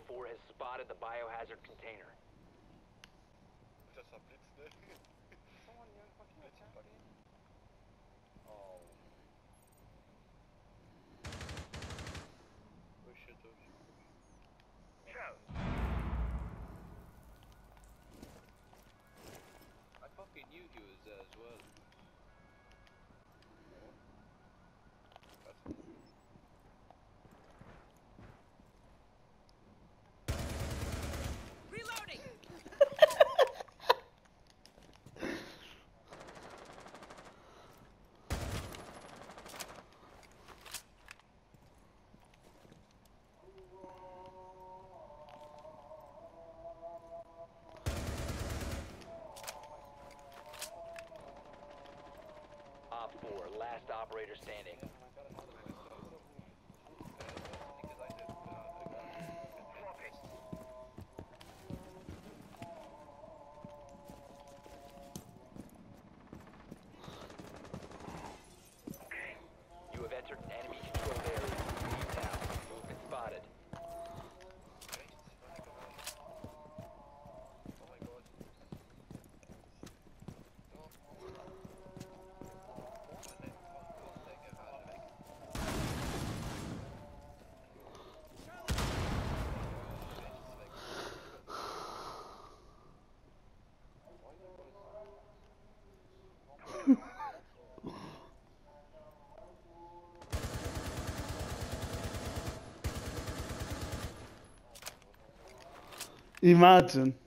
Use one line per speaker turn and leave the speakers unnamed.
4 has spotted the biohazard container.
Das war Blitz, ne? Blitzbuggy. Oh. Oh shit, oh shit. I fucking knew he was there as well.
Reloading.
Op 4, last operator standing. You have entered an enemy controlled area. Leave now. Movement spotted.
Imagine.